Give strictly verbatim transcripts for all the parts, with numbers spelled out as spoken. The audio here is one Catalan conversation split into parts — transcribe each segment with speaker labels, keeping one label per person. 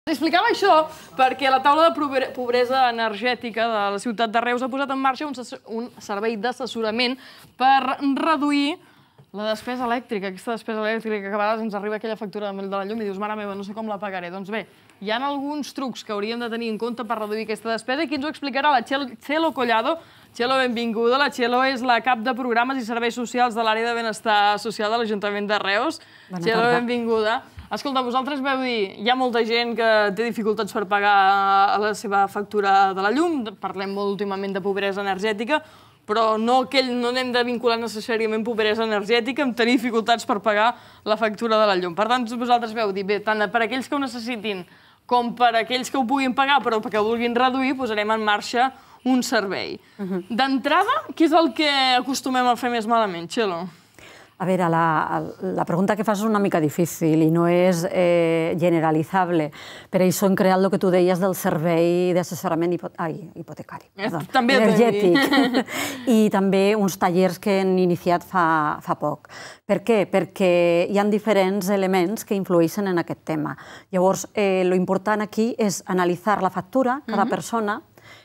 Speaker 1: Explicava això perquè la taula de pobresa energètica de la ciutat de Reus ha posat en marxa un servei d'assessorament per reduir la despesa elèctrica, aquesta despesa elèctrica que a vegades ens arriba aquella factura de la llum i dius, mare meva, no sé com la pagaré. Doncs bé, hi ha alguns trucs que hauríem de tenir en compte per reduir aquesta despesa i qui ens ho explicarà la Txelo Collado. Txelo, benvinguda. La Txelo és la cap de programes i serveis socials de l'àrea de benestar social de l'Ajuntament de Reus. Txelo, benvinguda. Escolta, vosaltres veu dir, hi ha molta gent que té dificultats per pagar la seva factura de la llum, parlem molt últimament de pobresa energètica, però no anem de vincular necessàriament pobresa energètica amb tenir dificultats per pagar la factura de la llum. Per tant, vosaltres veu dir, bé, tant per aquells que ho necessitin com per aquells que ho puguin pagar però que ho vulguin reduir, posarem en marxa un servei. D'entrada, què és el que acostumem a fer més malament, Txelo?
Speaker 2: A veure, la pregunta que fas és una mica difícil i no és generalitzable. Per això hem creat el que tu deies del servei d'assessorament hipotecari, energètic, i també uns tallers que hem iniciat fa poc. Per què? Perquè hi ha diferents elements que influeixen en aquest tema. Llavors, l'important aquí és analitzar la factura, cada persona,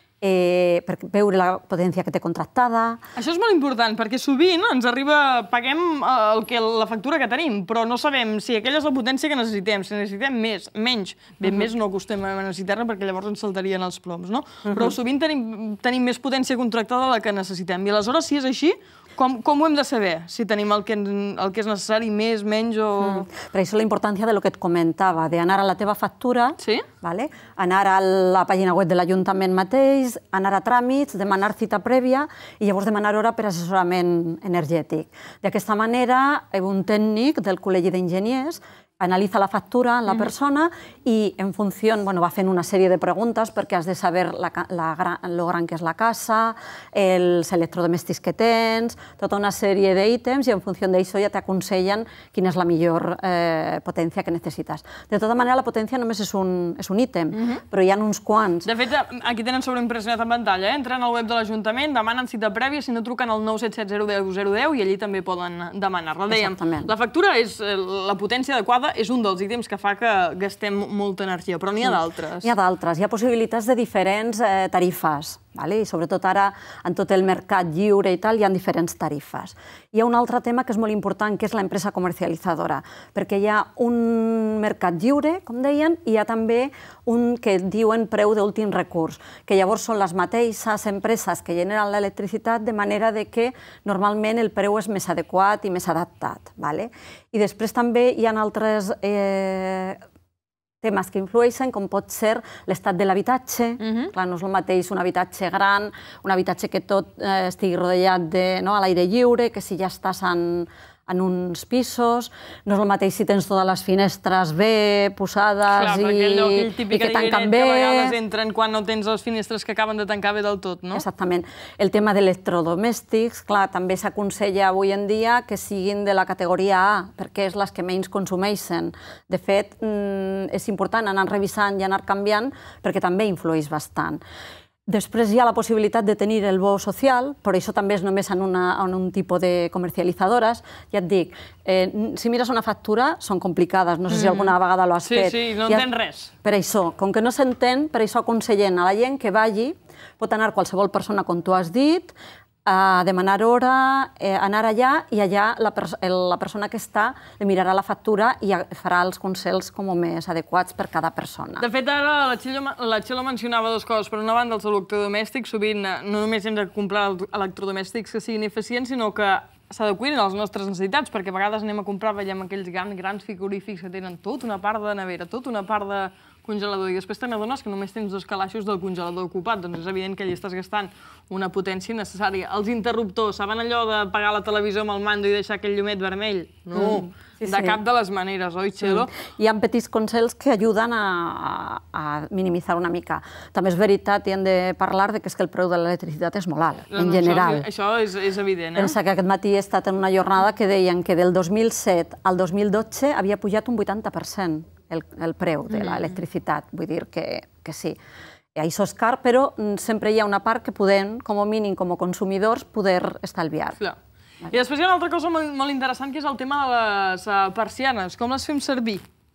Speaker 2: per veure la potència que té contractada.
Speaker 1: Això és molt important, perquè sovint ens arriba, paguem la factura que tenim, però no sabem si aquella és la potència que necessitem, si necessitem més, menys. Bé, més no acostem a necessitar-ne perquè llavors ens saltarien els ploms, no? Però sovint tenim més potència contractada de la que necessitem. I aleshores, si és així, com ho hem de saber? Si tenim el que és necessari, més, menys o...
Speaker 2: Per això la importància del que et comentava, d'anar a la teva factura, anar a la pàgina web de l'Ajuntament mateix, anar a tràmits, demanar cita prèvia i llavors demanar hora per assessorament energètic. D'aquesta manera, un tècnic del Col·legi d'Enginyers analitza la factura en la persona i en funció va fent una sèrie de preguntes perquè has de saber lo gran que és la casa, els electrodomèstics que tens, tota una sèrie d'ítems i en funció d'això ja t'aconsellen quina és la millor potència que necessites. De tota manera, la potència només és un ítem, però hi ha uns quants.
Speaker 1: De fet, aquí tenen sobreimpressionat en pantalla, entren al web de l'Ajuntament, demanen cita prèvia, si no truquen al nou set set zero deu zero deu i allí també poden demanar-la. Dèiem, la factura és la potència adequada, és un dels ítems que fa que gastem molta energia, però n'hi ha d'altres.
Speaker 2: N'hi ha d'altres. Hi ha possibilitats de diferents tarifes, i sobretot ara en tot el mercat lliure i tal hi ha diferents tarifes. Hi ha un altre tema que és molt important, que és l'empresa comercialitzadora, perquè hi ha un mercat lliure, com deien, i hi ha també un que diuen preu d'últim recurs, que llavors són les mateixes empreses que generen l'electricitat, de manera que normalment el preu és més adequat i més adaptat. I després també hi ha altres temes que influeixen, com pot ser l'estat de l'habitatge. Clar, no és el mateix un habitatge gran, un habitatge que tot estigui rodeat a l'aire lliure, que si ja estàs en uns pisos. No és el mateix si tens totes les finestres bé posades i que tanquen bé.
Speaker 1: Que a vegades entren quan no tens les finestres que acaben de tancar bé del tot, no?
Speaker 2: Exactament. El tema d'electrodomèstics, clar, també s'aconsella avui en dia que siguin de la categoria A, perquè és les que menys consumeixen. De fet, és important anar revisant i anar canviant perquè també influeix bastant. Després hi ha la possibilitat de tenir el bo social, però això també és només en un tipus de comercialitzadores. Ja et dic, si mires una factura, són complicades, no sé si alguna vegada l'has fet.
Speaker 1: Sí, sí, no entens res.
Speaker 2: Per això, com que no s'entén, per això aconsellem a la gent que vagi, pot anar qualsevol persona, com tu has dit, a demanar hora, anar allà i allà la persona que està li mirarà la factura i farà els consells com més adequats per cada persona.
Speaker 1: De fet, ara la Txelo mencionava dues coses. Per una banda, els electrodomèstics, sovint no només hem de comprar electrodomèstics que siguin eficients, sinó que s'adequin a les nostres necessitats, perquè a vegades anem a comprar, veiem aquells grans frigorífics que tenen tota una part de nevera, tota una part de congelador, i després te n'adones que només tens dos calaixos del congelador ocupat, doncs és evident que allà estàs gastant una potència necessària. Els interruptors, saben allò de pagar la televisió amb el mando i deixar aquell llumet vermell? No, de cap de les maneres, oi, Txelo?
Speaker 2: Hi ha petits consells que ajuden a minimitzar una mica. També és veritat, i hem de parlar que el preu de l'electricitat és molt alt, en general.
Speaker 1: Això és evident, eh?
Speaker 2: Pensa que aquest matí he estat en una jornada que deien que del dos mil set al dos mil dotze havia pujat un vuitanta per cent el preu de l'electricitat. Vull dir que sí. Això és car, però sempre hi ha una part que podem, com a mínim, com a consumidors, poder estalviar.
Speaker 1: I després hi ha una altra cosa molt interessant, que és el tema de les persianes. Com les fem servir?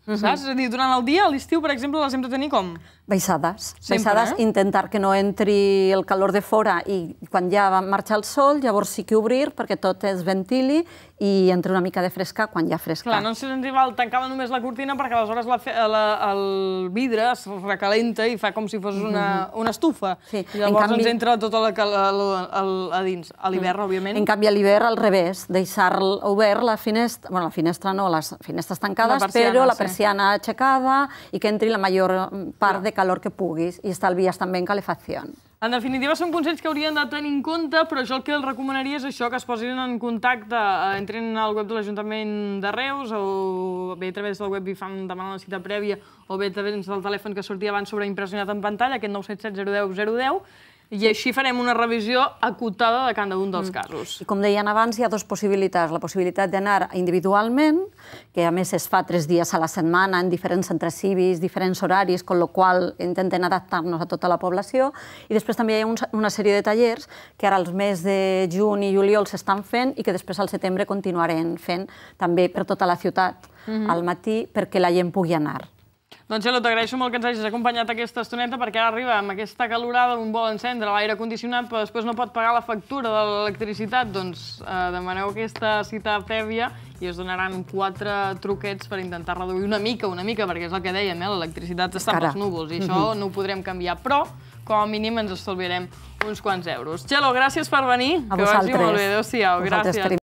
Speaker 1: saps? És a dir, durant el dia, a l'estiu, per exemple, les hem de tenir com?
Speaker 2: Baixades. Baixades, intentar que no entri el calor de fora i quan ja va marxar el sol, llavors sí que obrir perquè tot es ventili i entri una mica de fresca quan ja fresca.
Speaker 1: Clar, no ens val tancava només la cortina perquè aleshores el vidre es recalenta i fa com si fos una estufa. I llavors ens entra tot a dins. A l'hivern, òbviament.
Speaker 2: En canvi, a l'hivern, al revés, deixar obert la finestra, bueno, la finestra no, les finestres tancades, però la persiana aixecada i que entri la major part de calor que puguis i estalvies també en calefacció.
Speaker 1: En definitiva, són consells que haurien de tenir en compte, però jo el que els recomanaria és això, que es posin en contacte, entrin al web de l'Ajuntament de Reus, o bé a través del web i fan demanar la cita prèvia, o bé a través del telèfon que sortia abans sobreimpressionat en pantalla, aquest nou set set zero deu zero deu, i així farem una revisió acotada de cada un dels casos.
Speaker 2: I com deien abans, hi ha dues possibilitats. La possibilitat d'anar individualment, que a més es fa tres dies a la setmana en diferents centres cívics, diferents horaris, amb la qual cosa intentem adaptar-nos a tota la població. I després també hi ha una sèrie de tallers que ara els mesos de juny i juliol s'estan fent i que després al setembre continuarem fent també per tota la ciutat al matí perquè la gent pugui anar.
Speaker 1: Doncs, Txelo, t'agraeixo molt que ens hagis acompanyat aquesta estoneta perquè ara arriba amb aquesta calorada, un vol encendre l'aire condicionat, però després no pot pagar la factura de l'electricitat. Doncs demaneu aquesta cita prèvia i us donaran quatre truquets per intentar reduir una mica, una mica, perquè és el que dèiem, l'electricitat està pels núvols i això no ho podrem canviar, però com a mínim ens estalviarem uns quants euros. Txelo, gràcies per venir.
Speaker 2: A vosaltres.
Speaker 1: Que vagi molt bé. Adéu-siau. Gràcies.